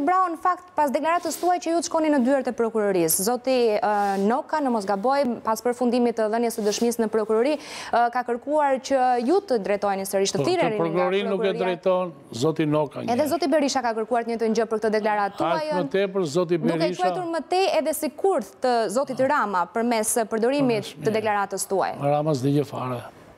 Brau, në fakt, pas deklaratës tuaj që ju të shkoni në dyert e prokurorisë, zoti Noka, në mos gaboj, pas përfundimit të dhënies së dëshmisë në prokurori, ka kërkuar që ju të drejtojeni sërish të thirrjen nga prokurori nuk e drejton zoti Noka. Edhe zoti Berisha ka kërkuar të njëjtën gjë për këtë deklaratë tuaj. Më tepër zoti Berisha. Duke i quajtur më tej edhe si kurth të zotit Rama përmes përdorimit të deklaratës tuaj. Rama s'di gjë fare.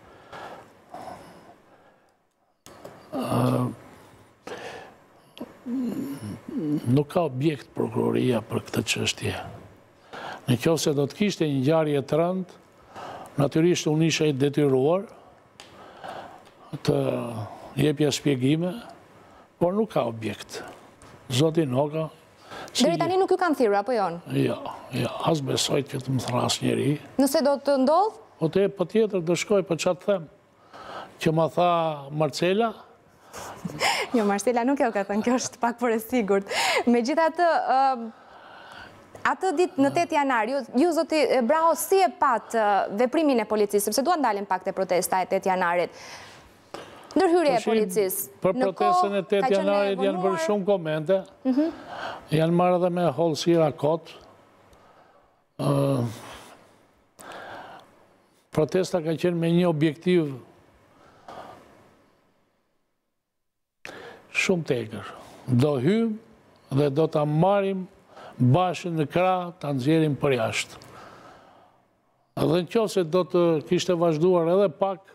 Nuk ka objekt prokuroria për këtë çështje. Në qoftë se do të kishte një ngjarje të rëndë, natyrisht unë isha i detyruar të jepja shpjegime, por nuk ka objekt. Zoti Noka... Deri tani nuk ju kanë thirrur, apo jo? Jo, as besoj që të më thras njeri. Nëse do të ndodh? Po tjetër do shkoj, po çfarë të them? Që ma tha Marcela? Jo, Marcela nuk e ka thënë, kjo është pak për e sigurt. Megjithatë, atë ditë në 8 janar, ju zoti Brau, si e pat veprimin e policisë, sepse duan dalin pak të protesta e 8 janarit. Ndërhyrje e policisë. Për protestën e 8 janarit janë bërë shumë komente, janë marrë edhe me hollësira kot. Protesta ka qenë me një objektiv shumë tegër. Do hymë dhe do të marrim bashkë në krah, të nxjerrim për jashtë. Dhe në qoftë se do të kishte vazhduar edhe pak,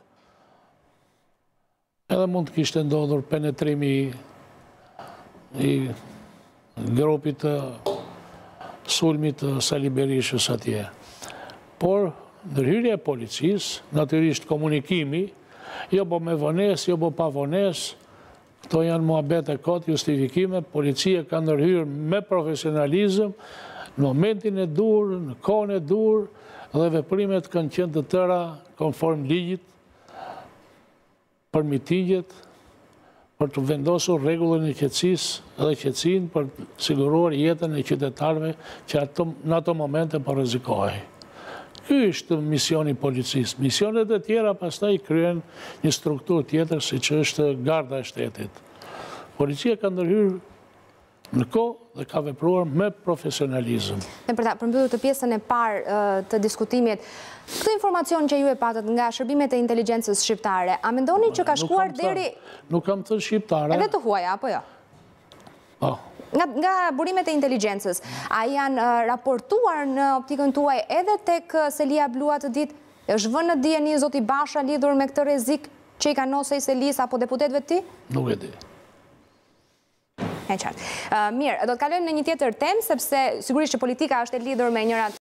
edhe mund të kishte ndodhur penetrimi i grupit të sulmit të Sali Berishës atje. Por, ndërhyrja e policisë, natyrisht komunikimi, jo po me vonesë, jo po pa vonesë, këto janë muhabete kot, justifikime, policia ka ndërhyrë me profesionalizëm, në momentin e dur, në kohën e dur, dhe veprimet kanë qenë të tëra konform ligjit, për mitingjet, për të vendosur rregullën e qetësisë dhe qetësinë për të siguruar jetën e qytetarëve që në ato momente po rrezikohej. Ky është misioni i policisë. Misionet e tjera pastaj kryen një strukturë tjetër siç është garda e shtetit. Policia ka ndërhyrë në kohë dhe ka vepruar me profesionalizëm. Dhe për ta përmbyllur të pjesën e parë të diskutimit, këtë informacion që ju e patët nga shërbimet e inteligjencës shqiptare, a mendoni që ka shkuar deri... Nuk kam thënë shqiptare. Edhe të huaja, apo jo? Po. Nga burimet e inteligjencës, a janë raportuar në optikën tuaj edhe tek Selia Blu atë ditë? Është vënë në dije një zoti Basha lidhur me këtë rrezik që i ka nosej Selis apo deputetëve të tij? Nuk e di. E qartë. Mirë, do të kalojmë në një tjetër temë, sepse sigurisht që politika është e lidhur me njëra